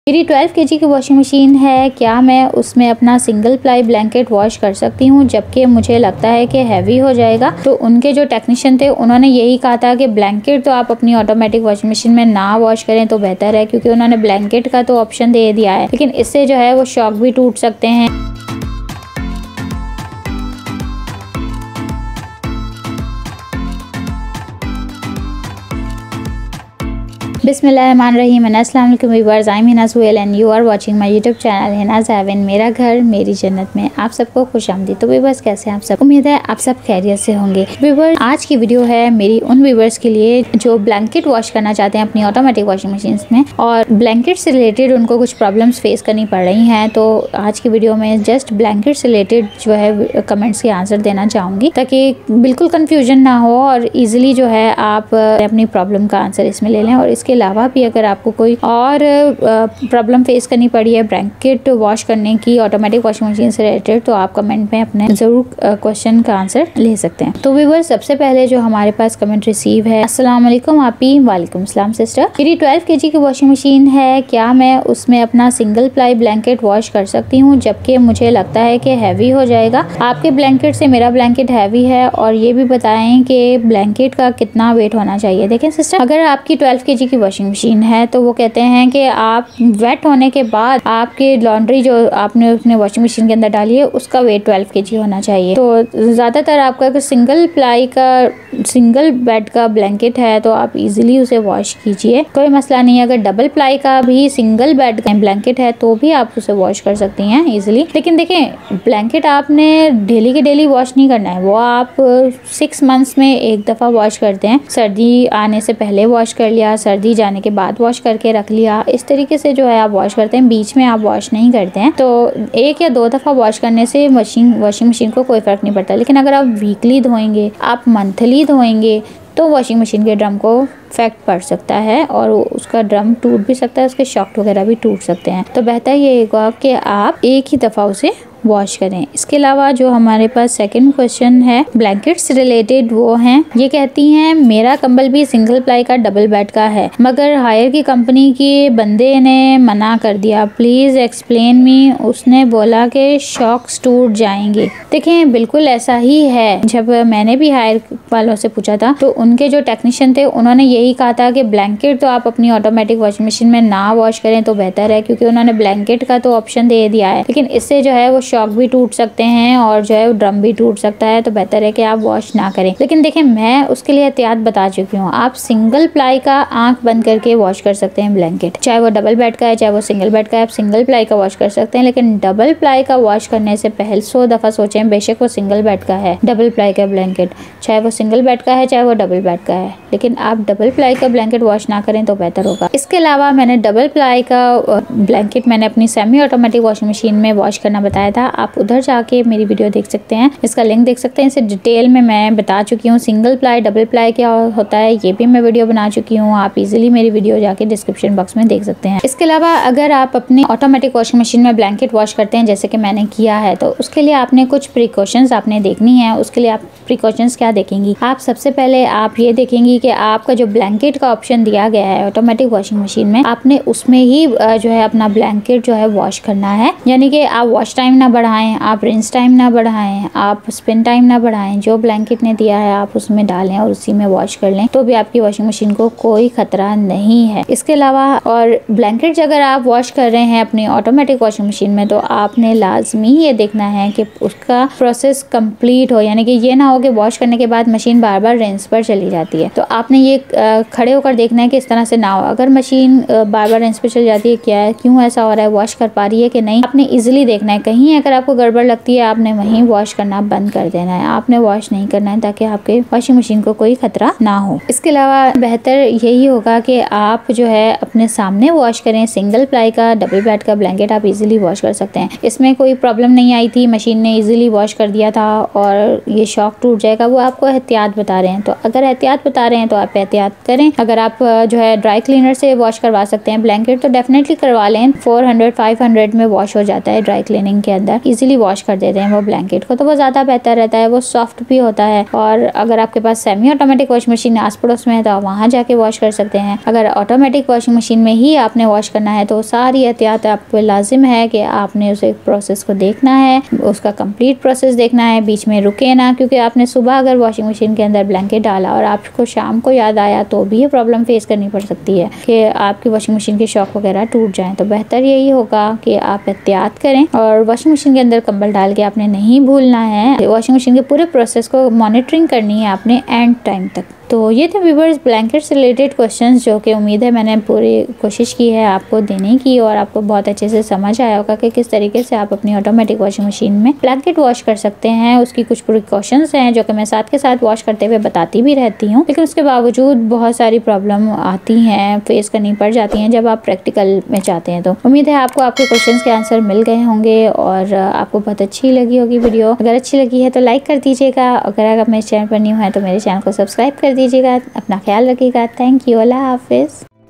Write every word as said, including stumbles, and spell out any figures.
मेरी twelve KG की washing machine है, क्या मैं उसमें अपना सिंगल प्लाई ब्लैंकेट वॉश कर सकती हूँ जबकि मुझे लगता है कि हैवी हो जाएगा। तो उनके जो टेक्नीशियन थे उन्होंने यही कहा था कि ब्लैंकेट तो आप अपनी ऑटोमेटिक वॉशिंग मशीन में ना वॉश करें तो बेहतर है, क्योंकि उन्होंने ब्लैंकेट का तो ऑप्शन दे दिया है लेकिन इससे जो है वो शॉक भी टूट सकते हैं। बिस्मिल्लाहिर्रहमानिर्रहीम। अस्सलाम वालेकुम viewers, I am Hina Suhail and you are watching my YouTube channel Hina's heaven, मेरा घर मेरी जन्नत में आप सबको खुशामदीद। तो व्यूअर्स कैसे हैं आप सब? उम्मीद है आप सब खैरियत से होंगे। व्यूअर्स आज की वीडियो है मेरी उन व्यूअर्स के लिए जो ब्लैंकेट वॉश करना चाहते हैं अपनी ऑटोमेटिक वॉशिंग मशीन में और ब्लैंकेट से रिलेटेड उनको कुछ प्रॉब्लम्स फेस करनी पड़ रही हैं। तो आज की वीडियो में जस्ट ब्लैंकेट से रिलेटेड जो है कमेंट्स के आंसर देना चाहूँगी ताकि बिल्कुल कन्फ्यूजन ना हो और ईजिली जो है आप अपनी प्रॉब्लम का आंसर इसमें ले लें। और इसके के अलावा भी अगर आपको कोई और प्रॉब्लम फेस करनी पड़ी है ब्लैंकेट वॉश करने की ऑटोमेटिक वॉशिंग मशीन से रिलेटेड तो आप कमेंट में अपने जरूर क्वेश्चन का आंसर ले सकते हैं। तो व्यूअर्स सबसे पहले जो हमारे पास कमेंट रिसीव है, अस्सलाम वालेकुम आपी। वालेकुम सलाम सिस्टर। मेरी ट्वेल्व केजी की वॉशिंग मशीन है, क्या मैं उसमें अपना सिंगल प्लाई ब्लैंकेट वॉश कर सकती हूँ जबकि मुझे लगता है कि हैवी हो जाएगा। आपके ब्लैंकेट से मेरा ब्लैंकेट हैवी है और ये भी बताएं कि ब्लैंकेट का कितना वेट होना चाहिए। देखें सिस्टर, अगर आपकी ट्वेल्व केजी की वॉशिंग मशीन है तो वो कहते हैं कि आप वेट होने के बाद आपके लॉन्ड्री जो आपने अपने वॉशिंग मशीन के अंदर डाली है उसका वेट ट्वेल्व केजी होना चाहिए। तो ज़्यादातर आपका अगर सिंगल प्लाई का सिंगल बेड का ब्लैंकेट है तो आप इजीली उसे वॉश कीजिए, कोई मसला नहीं है। अगर डबल प्लाई का भी सिंगल बेड का ब्लैंकेट है तो भी आप उसे वॉश कर सकती हैं इजीली। लेकिन देखें ब्लैंकेट आपने डेली के डेली वॉश नहीं करना है, वो आप सिक्स मंथ्स में एक दफ़ा वॉश करते हैं। सर्दी आने से पहले वॉश कर लिया, सर्दी जाने के बाद वॉश करके रख लिया, इस तरीके से जो है आप वॉश करते हैं, बीच में आप वॉश नहीं करते हैं। तो एक या दो दफ़ा वॉश करने से मशीन वॉशिंग मशीन को कोई फ़र्क नहीं पड़ता। लेकिन अगर आप वीकली धोएंगे, आप मंथली धोएंगे तो वॉशिंग मशीन के ड्रम को इफेक्ट पड़ सकता है और उसका ड्रम टूट भी सकता है, उसके शॉक वगैरह भी टूट सकते हैं। तो बेहतर ये होगा कि आप एक ही दफ़ा उसे वॉश करें। इसके अलावा जो हमारे पास सेकंड क्वेश्चन है ब्लैंकेट से रिलेटेड, वो हैं ये कहती हैं मेरा कंबल भी सिंगल प्लाई का डबल बेड का है मगर हायर की कंपनी के बंदे ने मना कर दिया, प्लीज़ एक्सप्लेन मी। उसने बोला कि शॉक्स टूट जाएंगे। देखें बिल्कुल ऐसा ही है, जब मैंने भी हायर वालों से पूछा था तो उनके जो टेक्नीशियन थे उन्होंने यही कहा था कि ब्लैंकेट तो आप अपनी ऑटोमेटिक वॉशिंग मशीन में ना वॉश करें तो बेहतर है, क्योंकि उन्होंने ब्लैंकेट का तो ऑप्शन दे दिया है लेकिन इससे जो है वो शॉक भी टूट सकते हैं और जो है ड्रम भी टूट सकता है। तो बेहतर है कि आप वॉश ना करें। लेकिन देखें मैं उसके लिए एहतियात बता चुकी हूँ, आप सिंगल प्लाई का आंख बंद करके वॉश कर सकते हैं ब्लैंकेट, चाहे वो डबल बेड का है चाहे वो सिंगल बेड का है। आप सिंगल प्लाई का वॉश कर सकते हैं लेकिन डबल प्लाई का वॉश करने से पहले सौ दफ़ा सोचें, बेशक वो सिंगल बेड का है डबल प्लाई का ब्लैंकेट, चाहे वो सिंगल बेड का है चाहे वो डबल बेड का है, लेकिन आप डबल प्लाई का ब्लैंकेट वॉश ना करें तो बेहतर होगा। इसके अलावा मैंने डबल प्लाई का ब्लैंकेट मैंने अपनी सेमी ऑटोमेटिक वॉशिंग मशीन में वॉश करना बताया था, आप उधर जाके मेरी वीडियो देख सकते हैं, इसका लिंक देख सकते हैं। इसे डिटेल में मैं बता चुकी हूँ, सिंगल प्लाई डबल प्लाई क्या होता है ये भी मैं वीडियो बना चुकी हूँ, आप इजीली मेरी वीडियो जाके डिस्क्रिप्शन बॉक्स में देख सकते हैं। इसके अलावा अगर आप अपनी ऑटोमेटिक वॉशिंग मशीन में ब्लैंकेट वॉश करते हैं जैसे कि मैंने किया है तो उसके लिए आपने कुछ प्रिकॉशंस आपने देखनी है। उसके लिए आप प्रिकॉशंस क्या देखेंगी, आप सबसे पहले आप ये देखेंगी कि आपका जो ब्लैंकेट का ऑप्शन दिया गया है ऑटोमेटिक वॉशिंग मशीन में, आपने उसमें ही जो है अपना ब्लैंकेट जो है वॉश करना है। यानी कि आप वॉश टाइम ना बढ़ाएं, आप रिंस टाइम ना बढ़ाएं, आप स्पिन टाइम ना बढ़ाएं, जो ब्लैंकेट ने दिया है आप उसमें डालें और उसी में वॉश कर लें तो भी आपकी वॉशिंग मशीन को कोई खतरा नहीं है। इसके अलावा और ब्लैंकेट अगर आप वॉश कर रहे हैं अपनी ऑटोमेटिक वॉशिंग मशीन में तो आपने लाजमी ये देखना है कि उसका प्रोसेस कंप्लीट हो, यानी कि ये ना हो कि वॉश करने के बाद मशीन बार बार रिंस पर चली जाती है। तो आपने ये खड़े होकर देखना है कि इस तरह से ना हो। अगर मशीन बार बार रिंस पर चली जाती है, क्या है क्यों ऐसा हो रहा है, वॉश कर पा रही है कि नहीं, आपने इजीली देखना है। कहीं अगर आपको गड़बड़ लगती है आपने वहीं वॉश करना बंद कर देना है, आपने वॉश नहीं करना है ताकि आपके वॉशिंग मशीन को कोई खतरा ना हो। इसके अलावा बेहतर यही होगा कि आप जो है अपने सामने वॉश करें। सिंगल प्लाई का डबल बेड का ब्लैंकेट आप इजीली वॉश कर सकते हैं, इसमें कोई प्रॉब्लम नहीं आई थी, मशीन ने इजीली वॉश कर दिया था और ये शॉक टूट जाएगा, वो आपको एहतियात बता रहे हैं। तो अगर एहतियात बता रहे हैं तो आप एहतियात करें। अगर आप जो है ड्राई क्लीनर से वॉश करवा सकते हैं ब्लैंकेट तो डेफिनेटली करवा लें। फोर हंड्रेड फाइव हंड्रेड में वॉश हो जाता है ड्राई क्लीनिंग के अंदर, इजीली वॉश कर देते हैं वो ब्लैंकेट को, तो वो ज़्यादा बेहतर रहता है, वो सॉफ्ट भी होता है। और अगर आपके पास सेमी ऑटोमेटिक वॉशिंग मशीन आस पड़ोस में है तो आप वहाँ जाके वॉश कर सकते हैं। अगर ऑटोमेटिक वॉशिंग मशीन में ही आपने वॉश करना है तो सारी एहतियात आपको लाजिम है कि आपने उसे प्रोसेस को देखना है, उसका कंप्लीट प्रोसेस देखना है, बीच में रुके ना, क्योंकि आपने सुबह अगर वॉशिंग मशीन के अंदर ब्लैंकेट डाला और आपको शाम को याद आया तो भी ये प्रॉब्लम फेस करनी पड़ सकती है कि आपकी वॉशिंग मशीन के शॉक वगैरह टूट जाएं। तो बेहतर यही होगा कि आप एहतियात करें और वॉशिंग मशीन के अंदर कंबल डाल के आपने नहीं भूलना है। वॉशिंग मशीन के पूरे प्रोसेस को मॉनिटरिंग करनी है आपने एंड टाइम तक। तो ये थे व्यूअर्स ब्लैंकेट से रिलेटेड क्वेश्चंस, जो कि उम्मीद है मैंने पूरी कोशिश की है आपको देने की और आपको बहुत अच्छे से समझ आया होगा कि किस तरीके से आप अपनी ऑटोमेटिक वॉशिंग मशीन में ब्लैंकेट वॉश कर सकते हैं। उसकी कुछ प्रिकॉशंस हैं जो कि मैं साथ के साथ वॉश करते हुए बताती भी रहती हूँ, लेकिन उसके बावजूद बहुत सारी प्रॉब्लम आती हैं, फेस करनी पड़ जाती हैं जब आप प्रैक्टिकल में जाते हैं। तो उम्मीद है आपको आपके क्वेश्चन के आंसर मिल गए होंगे और आपको बहुत अच्छी लगी होगी वीडियो। अगर अच्छी लगी है तो लाइक कर दीजिएगा, अगर आप मेरे चैनल पर न्यू है तो मेरे चैनल को सब्सक्राइब कर दीजिएगा। अपना ख्याल रखिएगा। Thank you. अल्लाह हाफिज़।